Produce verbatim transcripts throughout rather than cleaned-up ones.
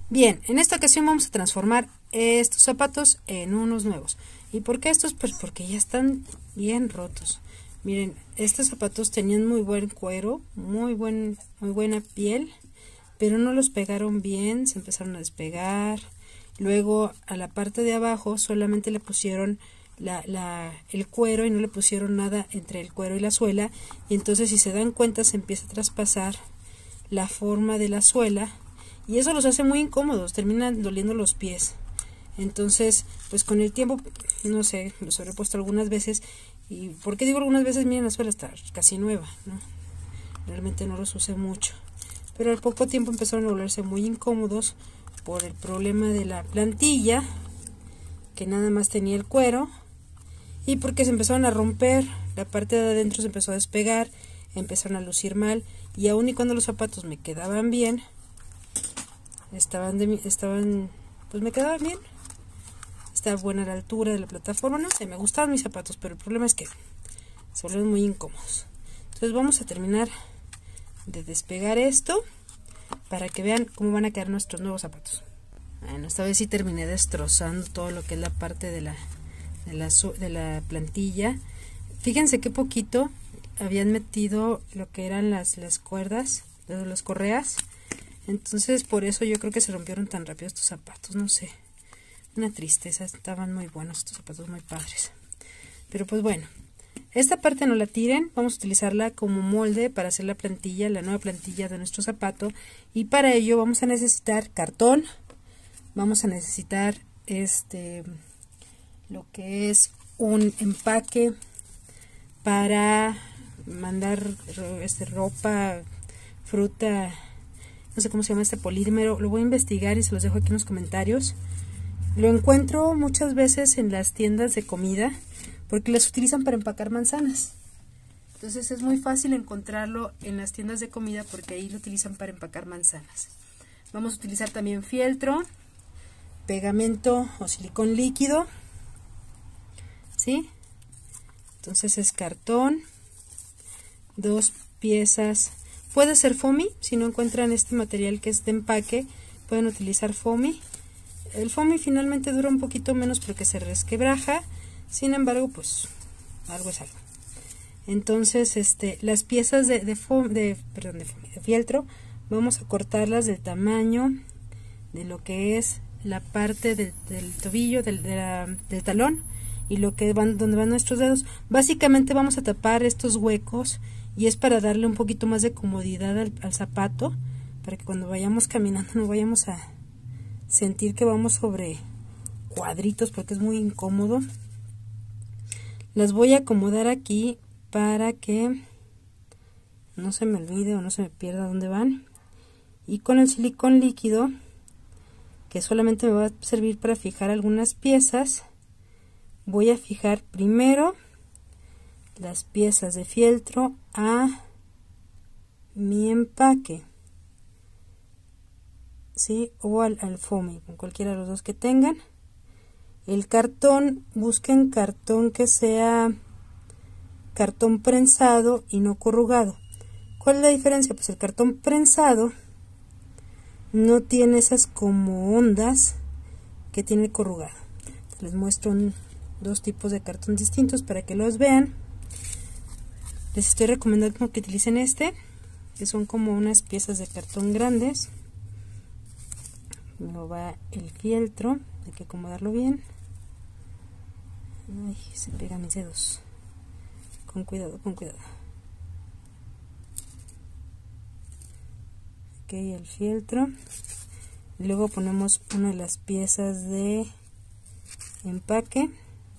Bien, en esta ocasión vamos a transformar estos zapatos en unos nuevos. ¿Y por qué estos? Pues porque ya están bien rotos. Miren, estos zapatos tenían muy buen cuero, muy buen, muy buena piel, pero no los pegaron bien, se empezaron a despegar. Luego a la parte de abajo solamente le pusieron la, la, el cuero y no le pusieron nada entre el cuero y la suela. Y entonces, si se dan cuenta, se empieza a traspasar la forma de la suela. Y eso los hace muy incómodos, terminan doliendo los pies. Entonces, pues con el tiempo, no sé, los habré puesto algunas veces. ¿Y por qué digo algunas veces? Miren, la suela está casi nueva, ¿no? Realmente no los usé mucho. Pero al poco tiempo empezaron a volverse muy incómodos por el problema de la plantilla, que nada más tenía el cuero. Y porque se empezaron a romper, la parte de adentro se empezó a despegar, empezaron a lucir mal. Y aun y cuando los zapatos me quedaban bien, estaban de, estaban pues me quedaban bien, estaba buena la altura de la plataforma, no sé, me gustaban mis zapatos, pero el problema es que se volvieron muy incómodos. Entonces vamos a terminar de despegar esto para que vean cómo van a quedar nuestros nuevos zapatos. Bueno, esta vez sí terminé destrozando todo lo que es la parte de la de la, de la plantilla. Fíjense qué poquito habían metido lo que eran las, las cuerdas, las correas. Entonces por eso yo creo que se rompieron tan rápido estos zapatos, no sé, una tristeza, estaban muy buenos estos zapatos, muy padres. Pero pues bueno, esta parte no la tiren, vamos a utilizarla como molde para hacer la plantilla, la nueva plantilla de nuestro zapato. Y para ello vamos a necesitar cartón, vamos a necesitar este, lo que es un empaque para mandar este, ropa, fruta, no sé cómo se llama este polímero, lo voy a investigar y se los dejo aquí en los comentarios. Lo encuentro muchas veces en las tiendas de comida porque las utilizan para empacar manzanas. Entonces es muy fácil encontrarlo en las tiendas de comida porque ahí lo utilizan para empacar manzanas. Vamos a utilizar también fieltro, pegamento o silicón líquido, ¿sí? Entonces es cartón, dos piezas. Puede ser foamy, si no encuentran este material que es de empaque, pueden utilizar foamy. El foamy finalmente dura un poquito menos porque se resquebraja, sin embargo, pues algo es algo. Entonces, este, las piezas de, de, foam, de, perdón, de, foamy, de fieltro, vamos a cortarlas del tamaño de lo que es la parte del, del tobillo, del, de la, del talón, y lo que van, donde van nuestros dedos. Básicamente vamos a tapar estos huecos y es para darle un poquito más de comodidad al, al zapato, para que cuando vayamos caminando no vayamos a sentir que vamos sobre cuadritos porque es muy incómodo. Las voy a acomodar aquí para que no se me olvide o no se me pierda dónde van. Y con el silicón líquido, que solamente me va a servir para fijar algunas piezas, voy a fijar primero las piezas de fieltro a mi empaque, ¿sí? O al, al foamy, con cualquiera de los dos que tengan. El cartón, busquen cartón que sea cartón prensado y no corrugado. ¿Cuál es la diferencia? Pues el cartón prensado no tiene esas como ondas que tiene el corrugado. Les muestro un, dos tipos de cartón distintos para que los vean. Les estoy recomendando que utilicen este, que son como unas piezas de cartón grandes. No va el fieltro, hay que acomodarlo bien. Ay, se pegan mis dedos. Con cuidado, con cuidado. Ok, el fieltro. Luego ponemos una de las piezas de empaque.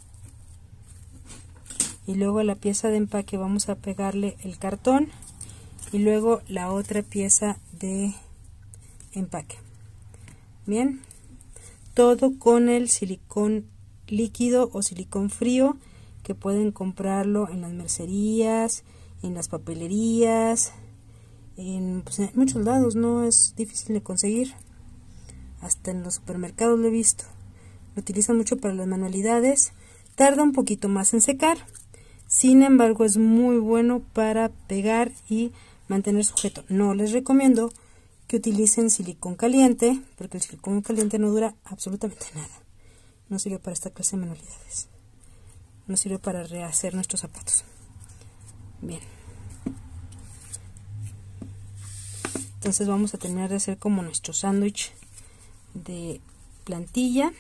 Y luego a la pieza de empaque vamos a pegarle el cartón y luego la otra pieza de empaque. Bien, todo con el silicón líquido o silicón frío, que pueden comprarlo en las mercerías, en las papelerías, en, pues, en muchos lados. No es difícil de conseguir, hasta en los supermercados lo he visto. Lo utilizan mucho para las manualidades, tarda un poquito más en secar. Sin embargo, es muy bueno para pegar y mantener sujeto. No les recomiendo que utilicen silicón caliente, porque el silicón caliente no dura absolutamente nada. No sirve para esta clase de manualidades. No sirve para rehacer nuestros zapatos. Bien. Entonces vamos a terminar de hacer como nuestro sándwich de plantilla.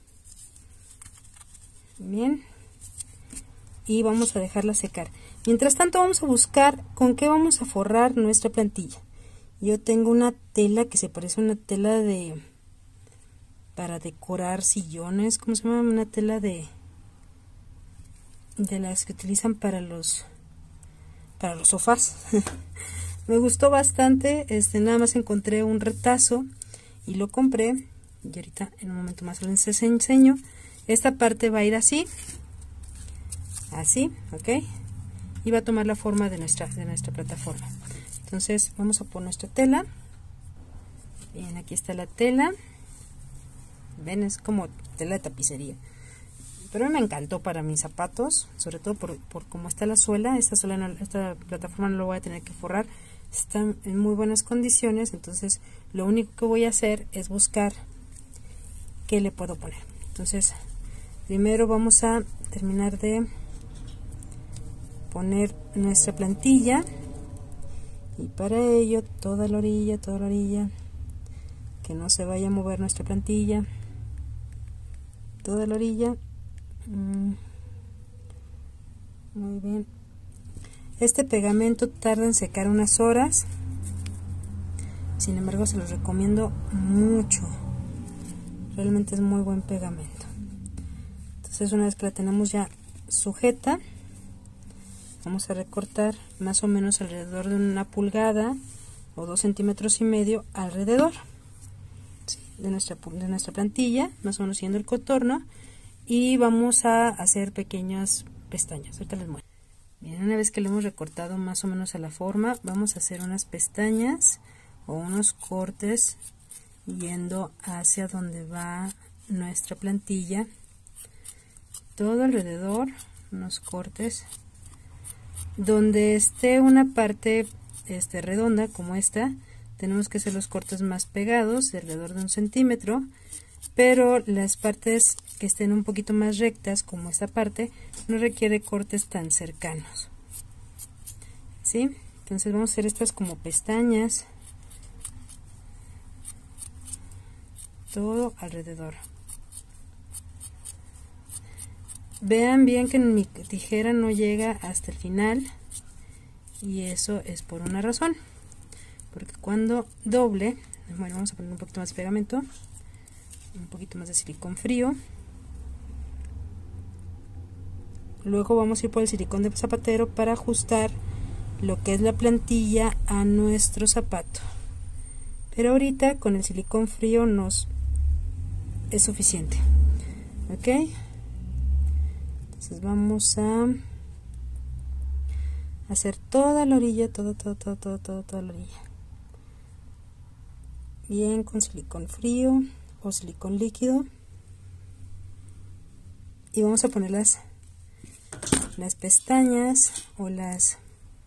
Bien. Y vamos a dejarla secar. Mientras tanto vamos a buscar con qué vamos a forrar nuestra plantilla. Yo tengo una tela que se parece a una tela de para decorar sillones, ¿cómo se llama? Una tela de de las que utilizan para los para los sofás. Me gustó bastante, este nada más encontré un retazo y lo compré, y ahorita en un momento más les enseño. Esta parte va a ir así, así, ok, y va a tomar la forma de nuestra de nuestra plataforma. Entonces vamos a poner nuestra tela. Bien, aquí está la tela. Ven, es como tela de tapicería, pero a mí me encantó para mis zapatos, sobre todo por, por cómo está la suela. Esta suela no, esta plataforma no lo voy a tener que forrar, está en muy buenas condiciones. Entonces lo único que voy a hacer es buscar qué le puedo poner. Entonces primero vamos a terminar de poner nuestra plantilla, y para ello toda la orilla, toda la orilla, que no se vaya a mover nuestra plantilla, toda la orilla. Muy bien. Este pegamento tarda en secar unas horas, sin embargo se los recomiendo mucho, realmente es muy buen pegamento. Entonces una vez que la tenemos ya sujeta, vamos a recortar más o menos alrededor de una pulgada o dos centímetros y medio alrededor, ¿sí?, de nuestra de nuestra plantilla, más o menos siguiendo el contorno, y vamos a hacer pequeñas pestañas. Ahorita les muestro. Bien, una vez que lo hemos recortado más o menos a la forma, vamos a hacer unas pestañas o unos cortes yendo hacia donde va nuestra plantilla, todo alrededor, unos cortes. Donde esté una parte este, redonda como esta, tenemos que hacer los cortes más pegados, de alrededor de un centímetro, pero las partes que estén un poquito más rectas, como esta parte, no requiere cortes tan cercanos, ¿sí? Entonces vamos a hacer estas como pestañas, todo alrededor. Vean bien que mi tijera no llega hasta el final, y eso es por una razón, porque cuando doble, bueno, vamos a poner un poquito más de pegamento, un poquito más de silicón frío, luego vamos a ir por el silicón de zapatero para ajustar lo que es la plantilla a nuestro zapato, pero ahorita con el silicón frío nos es suficiente, ok. Entonces vamos a hacer toda la orilla, toda, toda, toda, toda, toda, toda la orilla, bien con silicón frío o silicón líquido, y vamos a poner las, las pestañas o las,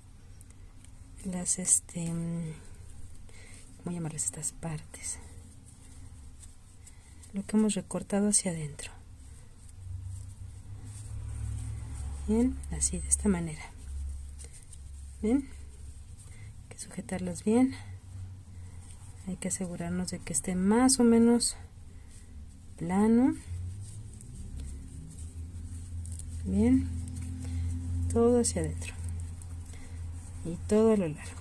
las este, ¿cómo llamarles estas partes? Lo que hemos recortado hacia adentro. Bien, así, de esta manera. Bien, hay que sujetarlas bien, hay que asegurarnos de que esté más o menos plano. Bien, todo hacia adentro y todo a lo largo.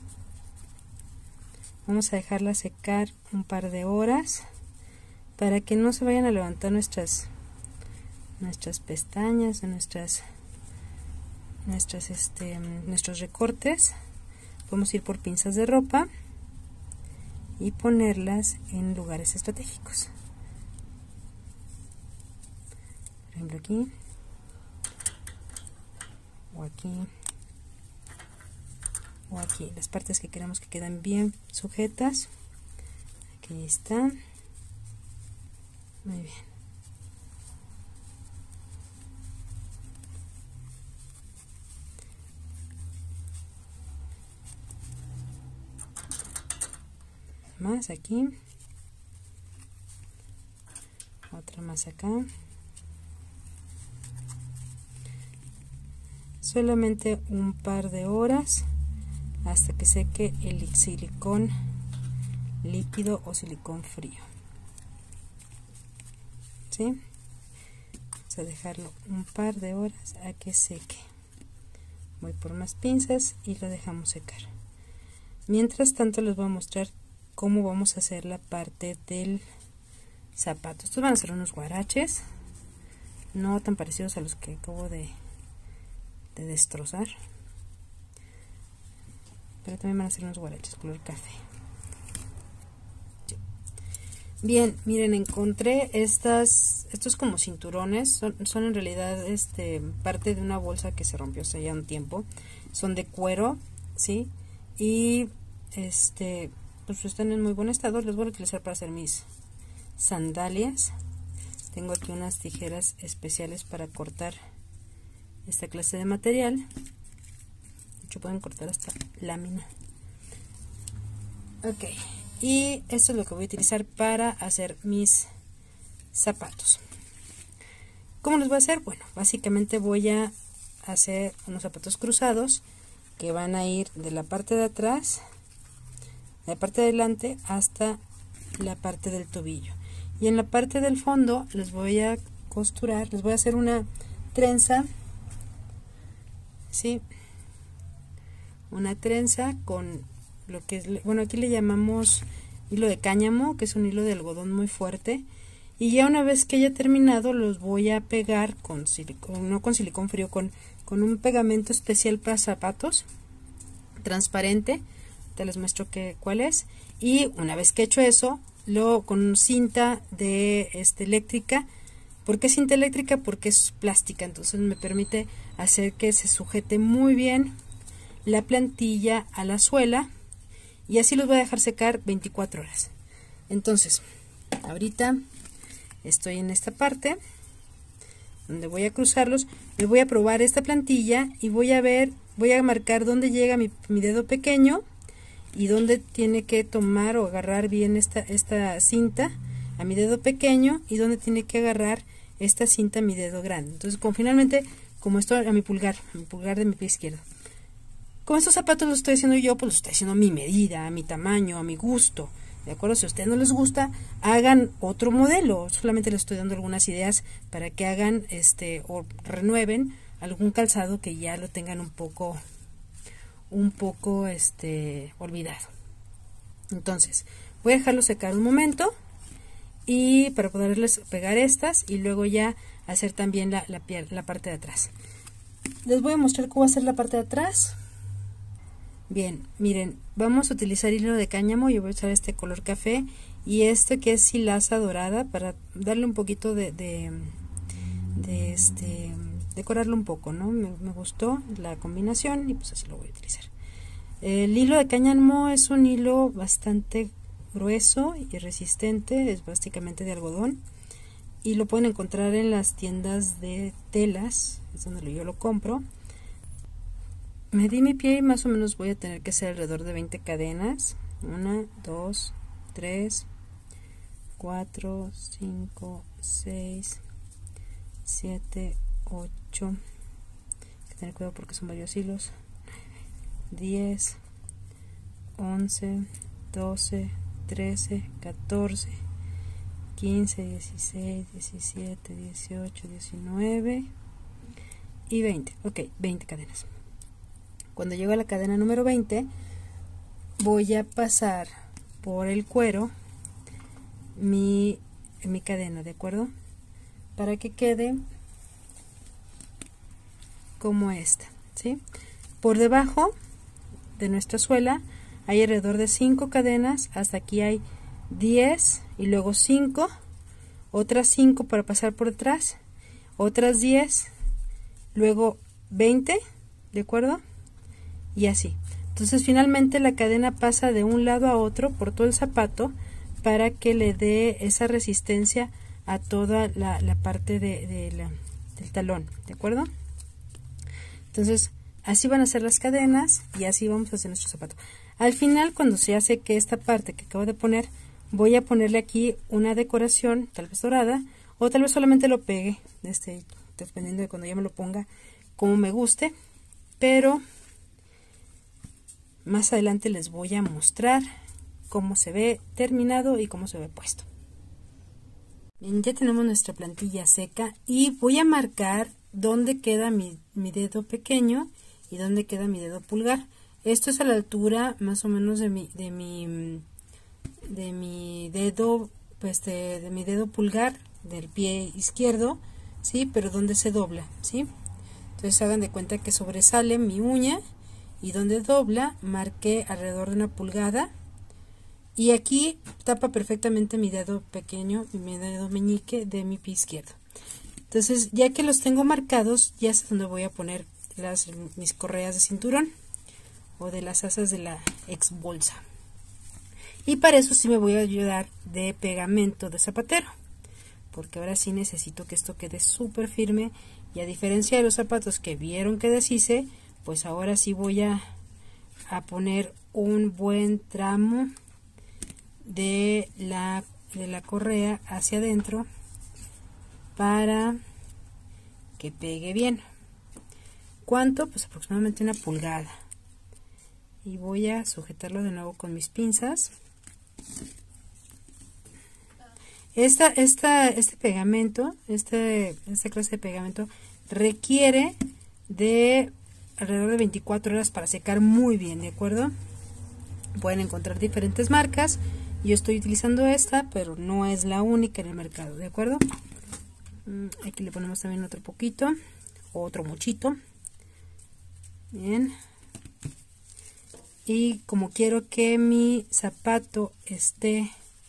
Vamos a dejarla secar un par de horas para que no se vayan a levantar nuestras nuestras pestañas, nuestras nuestras este nuestros recortes. Vamos a ir por pinzas de ropa y ponerlas en lugares estratégicos, por ejemplo aquí o aquí o aquí, las partes que queremos que quedan bien sujetas. Aquí están, muy bien. más aquí, otra más acá. Solamente un par de horas hasta que seque el silicón líquido o silicón frío. ¿Sí? Vamos a dejarlo un par de horas a que seque. Voy por más pinzas y lo dejamos secar. Mientras tanto les voy a mostrar cómo vamos a hacer la parte del zapato. Estos van a ser unos guaraches, no tan parecidos a los que acabo de, de destrozar, pero también van a ser unos guaraches color café. Bien, miren, encontré estas, estos como cinturones, son, son en realidad este, parte de una bolsa que se rompió hace ya un tiempo, son de cuero, ¿sí? Y este, pues están en muy buen estado, los voy a utilizar para hacer mis sandalias. Tengo aquí unas tijeras especiales para cortar esta clase de material, de hecho pueden cortar hasta lámina. Ok. Y esto es lo que voy a utilizar para hacer mis zapatos. ¿Cómo los voy a hacer? Bueno, básicamente voy a hacer unos zapatos cruzados que van a ir de la parte de atrás, de la parte de adelante hasta la parte del tobillo. Y en la parte del fondo les voy a costurar, les voy a hacer una trenza, ¿sí? Una trenza con lo que es, bueno, aquí le llamamos hilo de cáñamo, que es un hilo de algodón muy fuerte, y ya una vez que haya terminado los voy a pegar con silicón, no con silicón frío, con, con un pegamento especial para zapatos transparente. Te les muestro que, cuál es. Y una vez que he hecho eso, luego con cinta de este eléctrica. ¿Por qué cinta eléctrica? Porque es plástica, entonces me permite hacer que se sujete muy bien la plantilla a la suela. Y así los voy a dejar secar veinticuatro horas. Entonces, ahorita estoy en esta parte donde voy a cruzarlos. Me voy a probar esta plantilla y voy a ver, voy a marcar dónde llega mi, mi dedo pequeño y dónde tiene que tomar o agarrar bien esta, esta cinta a mi dedo pequeño y dónde tiene que agarrar esta cinta a mi dedo grande. Entonces, como finalmente, como esto a mi pulgar, a mi pulgar de mi pie izquierdo. Como estos zapatos los estoy haciendo yo, pues los estoy haciendo a mi medida, a mi tamaño, a mi gusto. ¿De acuerdo? Si a ustedes no les gusta, hagan otro modelo. Solamente les estoy dando algunas ideas para que hagan este o renueven algún calzado que ya lo tengan un poco, un poco este olvidado. Entonces, voy a dejarlo secar un momento y para poderles pegar estas y luego ya hacer también la, la, la parte de atrás. Les voy a mostrar cómo hacer la parte de atrás. Bien, miren, vamos a utilizar hilo de cáñamo. Yo voy a usar este color café y este que es hilaza dorada para darle un poquito de, de, de este, decorarlo un poco, ¿no? Me, me gustó la combinación y pues así lo voy a utilizar. El hilo de cáñamo es un hilo bastante grueso y resistente, es básicamente de algodón y lo pueden encontrar en las tiendas de telas, es donde yo lo compro. Medí mi pie y más o menos voy a tener que hacer alrededor de veinte cadenas. una, dos, tres, cuatro, cinco, seis, siete, ocho. Hay que tener cuidado porque son varios hilos. diez, once, doce, trece, catorce, quince, dieciséis, diecisiete, dieciocho, diecinueve y veinte. Ok, veinte cadenas. Cuando llego a la cadena número veinte, voy a pasar por el cuero mi, mi cadena, ¿de acuerdo? Para que quede como esta, ¿sí? Por debajo de nuestra suela hay alrededor de cinco cadenas, hasta aquí hay diez y luego cinco, otras cinco para pasar por detrás, otras diez, luego veinte, ¿de acuerdo? Y así. Entonces finalmente la cadena pasa de un lado a otro por todo el zapato para que le dé esa resistencia a toda la, la parte de, de la, del talón, ¿de acuerdo? Entonces así van a ser las cadenas y así vamos a hacer nuestro zapato. Al final, cuando se hace que esta parte que acabo de poner, voy a ponerle aquí una decoración, tal vez dorada, o tal vez solamente lo pegue, este, dependiendo de cuando ya me lo ponga, como me guste, pero más adelante les voy a mostrar cómo se ve terminado y cómo se ve puesto. Bien, ya tenemos nuestra plantilla seca y voy a marcar dónde queda mi, mi dedo pequeño y dónde queda mi dedo pulgar. Esto es a la altura más o menos de mi, de mi, de mi dedo, pues de, de mi dedo pulgar del pie izquierdo, ¿sí? Pero donde se dobla, ¿sí? Entonces hagan de cuenta que sobresale mi uña y donde dobla marqué alrededor de una pulgada y aquí tapa perfectamente mi dedo pequeño y mi dedo meñique de mi pie izquierdo. Entonces ya que los tengo marcados, ya sé dónde voy a poner las, mis correas de cinturón o de las asas de la ex bolsa. Y para eso sí me voy a ayudar de pegamento de zapatero, porque ahora sí necesito que esto quede súper firme, y a diferencia de los zapatos que vieron que deshice, pues ahora sí voy a, a poner un buen tramo de la, de la correa hacia adentro para que pegue bien. ¿Cuánto? Pues aproximadamente una pulgada. Y voy a sujetarlo de nuevo con mis pinzas. Esta, esta, este pegamento, este, esta clase de pegamento requiere de alrededor de veinticuatro horas para secar muy bien, ¿de acuerdo? Pueden encontrar diferentes marcas. Yo estoy utilizando esta, pero no es la única en el mercado, ¿de acuerdo? Aquí le ponemos también otro poquito, otro muchito. Bien. Y como quiero que mi zapato esté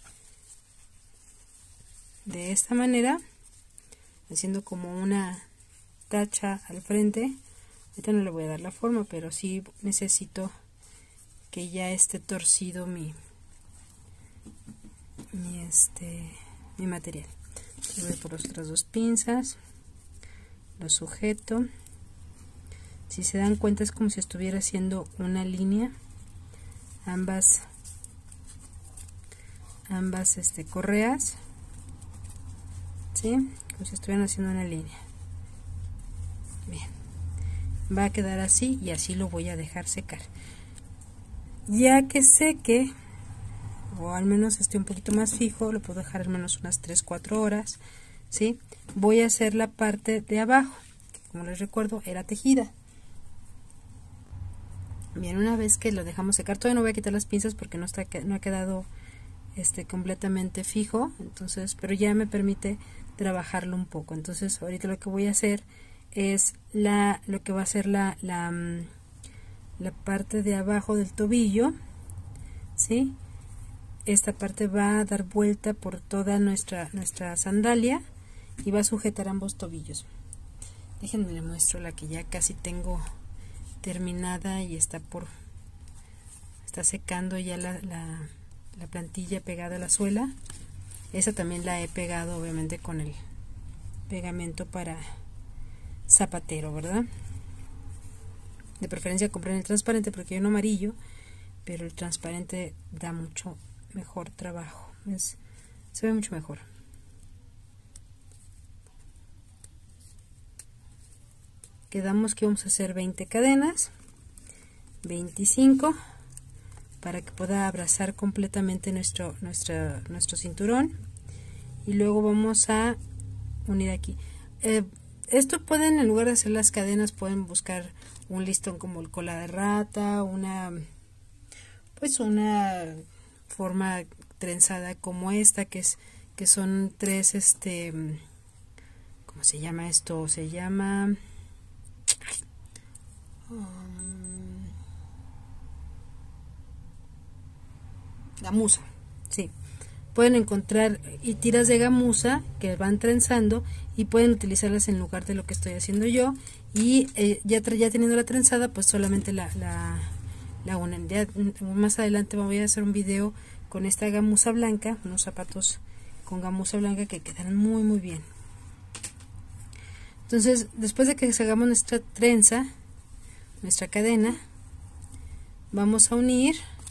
de esta manera, haciendo como una tacha al frente, ahorita no le voy a dar la forma, pero sí necesito que ya esté torcido mi, mi, este, mi material. Voy por las otras dos pinzas, lo sujeto. Si se dan cuenta es como si estuviera haciendo una línea, ambas ambas este, correas, ¿sí? Como si estuvieran haciendo una línea. Bien, va a quedar así y así lo voy a dejar secar. Ya que seque, o al menos esté un poquito más fijo, lo puedo dejar al menos unas tres cuatro horas, ¿sí? Voy a hacer la parte de abajo, que como les recuerdo era tejida. Bien, una vez que lo dejamos secar, todavía no voy a quitar las pinzas porque no, está, no ha quedado este, completamente fijo, entonces, pero ya me permite trabajarlo un poco. Entonces ahorita lo que voy a hacer es la, lo que va a ser la, la, la parte de abajo del tobillo, ¿sí? Esta parte va a dar vuelta por toda nuestra, nuestra sandalia y va a sujetar ambos tobillos. Déjenme le muestro la que ya casi tengo terminada y está por está secando ya la, la, la plantilla pegada a la suela. Esa también la he pegado obviamente con el pegamento para zapatero, ¿verdad? De preferencia compren el transparente porque hay un amarillo, pero el transparente da mucho mejor trabajo, es, se ve mucho mejor. Quedamos que vamos a hacer veinte cadenas, veinticinco, para que pueda abrazar completamente nuestro, nuestra, nuestro cinturón, y luego vamos a unir aquí. Eh, esto pueden, en lugar de hacer las cadenas, pueden buscar un listón como el cola de rata, una pues una forma trenzada como esta, que es que son tres, este, ¿cómo se llama esto? Se llama um, gamuza, sí. Pueden encontrar y tiras de gamuza que van trenzando y pueden utilizarlas en lugar de lo que estoy haciendo yo, y eh, ya, ya teniendo la trenzada, pues solamente la, la, la unen. Ya más adelante voy a hacer un video con esta gamuza blanca, unos zapatos con gamuza blanca que quedan muy muy bien. Entonces, después de que hagamos nuestra trenza, nuestra cadena, vamos a unir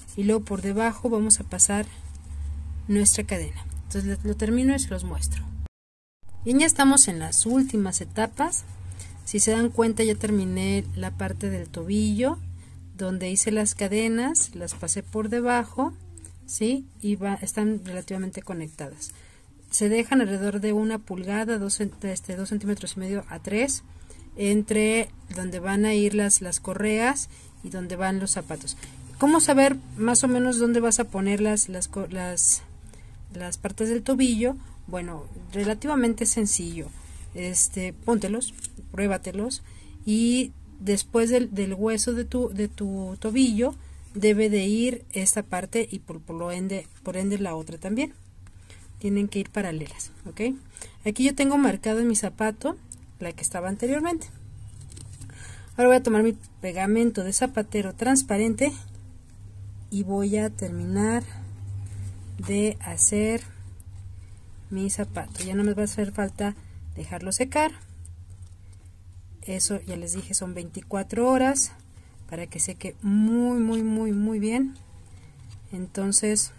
y luego por debajo vamos a pasar nuestra cadena. Entonces lo termino y se los muestro. Bien, ya estamos en las últimas etapas. Si se dan cuenta, ya terminé la parte del tobillo donde hice las cadenas, las pasé por debajo, ¿sí? Y va, están relativamente conectadas. Se dejan alrededor de una pulgada, dos, este, dos centímetros y medio a tres, entre donde van a ir las, las correas y donde van los zapatos. ¿Cómo saber más o menos dónde vas a poner las, las, las, las partes del tobillo? Bueno, relativamente sencillo. Este, póntelos, pruébatelos, y después del, del hueso de tu, de tu tobillo debe de ir esta parte y por, por, lo ende, por ende la otra también. Tienen que ir paralelas, ¿ok? Aquí yo tengo marcado en mi zapato la que estaba anteriormente. Ahora voy a tomar mi pegamento de zapatero transparente y voy a terminar de hacer mi zapato. Ya no me va a hacer falta dejarlo secar. Eso ya les dije, son veinticuatro horas para que seque muy muy muy muy bien. Entonces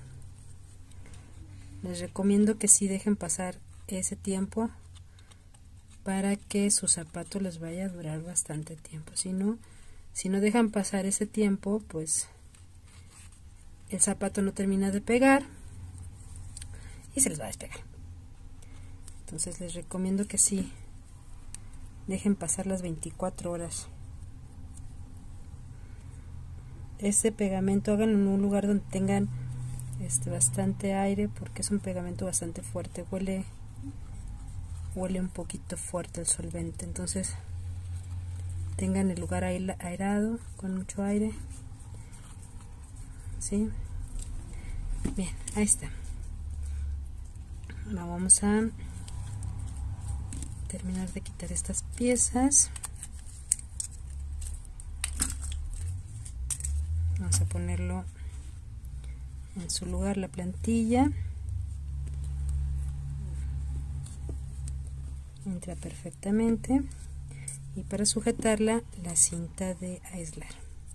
les recomiendo que sí dejen pasar ese tiempo para que su zapato les vaya a durar bastante tiempo. Si no, si no dejan pasar ese tiempo, pues el zapato no termina de pegar y se les va a despegar. Entonces les recomiendo que sí dejen pasar las veinticuatro horas. Este pegamento háganlo en un lugar donde tengan este bastante aire, porque es un pegamento bastante fuerte. Huele huele un poquito fuerte el solvente, entonces tengan el lugar aerado con mucho aire. ¿Sí? Bien, ahí está. Ahora vamos a terminar de quitar estas piezas. Vamos a ponerlo en su lugar, la plantilla. Entra perfectamente. Y para sujetarla, la cinta de aislar.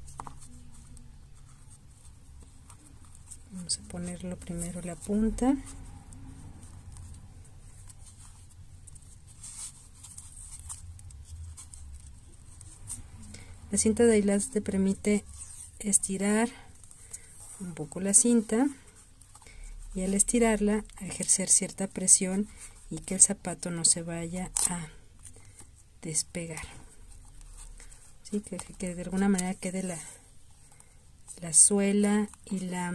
Vamos a ponerlo primero la punta. La cinta de aislar te permite estirar un poco la cinta y al estirarla ejercer cierta presión y que el zapato no se vaya a despegar. ¿Sí? que, que de alguna manera quede la, la suela y la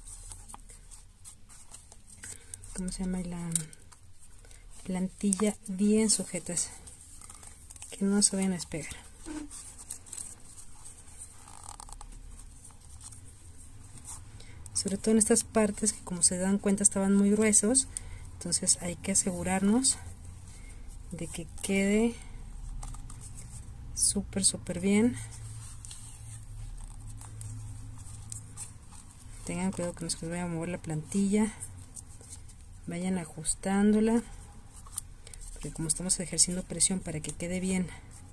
¿cómo se llama? Y la plantilla bien sujetas, que no se vayan a despegar. Sobre todo en estas partes que, como se dan cuenta, estaban muy gruesos, entonces hay que asegurarnos de que quede súper súper bien. Tengan cuidado que no se les vaya a mover la plantilla, vayan ajustándola, porque como estamos ejerciendo presión para que quede bien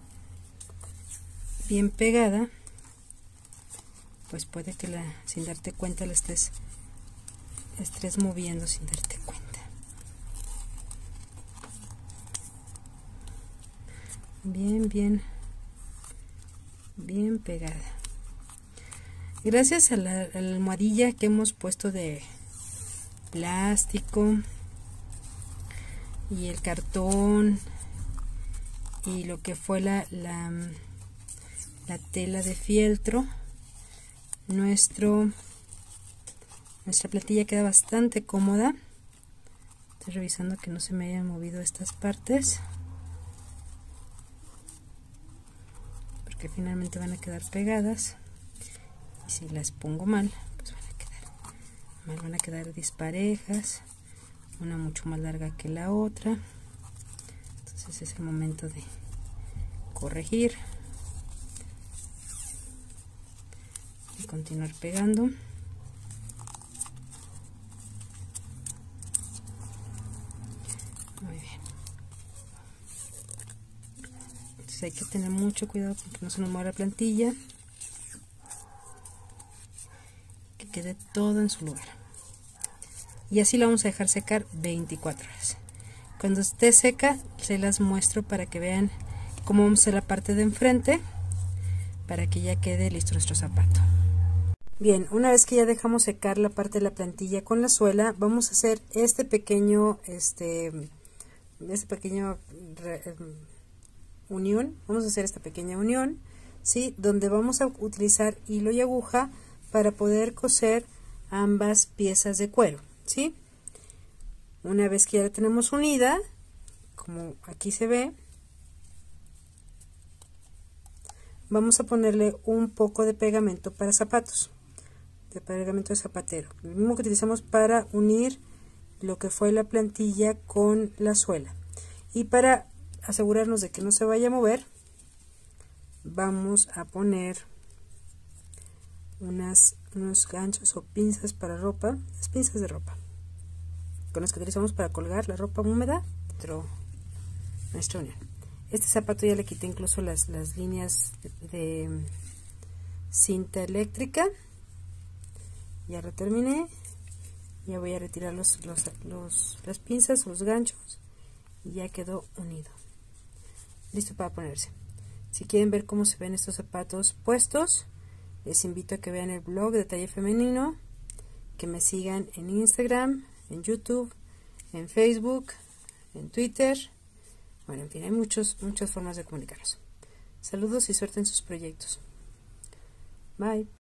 bien pegada, pues puede que la, sin darte cuenta la estés, la estés moviendo sin darte cuenta. Bien, bien, bien pegada. Gracias a la, a la almohadilla que hemos puesto de plástico y el cartón y lo que fue la, la, la tela de fieltro, Nuestro, nuestra plantilla queda bastante cómoda. Estoy revisando que no se me hayan movido estas partes, porque finalmente van a quedar pegadas, y si las pongo mal, pues van a quedar mal, van a quedar disparejas, una mucho más larga que la otra. Entonces es el momento de corregir y continuar pegando. Muy bien. Entonces hay que tener mucho cuidado porque no se nos mueva la plantilla, que quede quede todo en su lugar. Y así lo vamos a dejar secar veinticuatro horas. Cuando esté seca, se las muestro para que vean cómo vamos a hacer la parte de enfrente, para que ya quede listo nuestro zapato. Bien, una vez que ya dejamos secar la parte de la plantilla con la suela, vamos a hacer este pequeño, este, este pequeño re, unión, vamos a hacer esta pequeña unión, ¿sí? Donde vamos a utilizar hilo y aguja para poder coser ambas piezas de cuero, ¿sí? Una vez que ya la tenemos unida, como aquí se ve, vamos a ponerle un poco de pegamento para zapatos, de pegamento de zapatero, el mismo que utilizamos para unir lo que fue la plantilla con la suela. Y para asegurarnos de que no se vaya a mover, vamos a poner unas, unos ganchos o pinzas para ropa, las pinzas de ropa, con las que utilizamos para colgar la ropa húmeda dentro de nuestra unión. Este zapato ya le quité incluso las, las líneas de, de cinta eléctrica. Ya lo terminé. Ya voy a retirar los, los, los, las pinzas, los ganchos, y ya quedó unido, listo para ponerse. Si quieren ver cómo se ven estos zapatos puestos, les invito a que vean el blog de Taller Femenino, que me sigan en Instagram, en YouTube, en Facebook, en Twitter. Bueno, en fin, hay muchos, muchas formas de comunicarnos. Saludos y suerte en sus proyectos. Bye.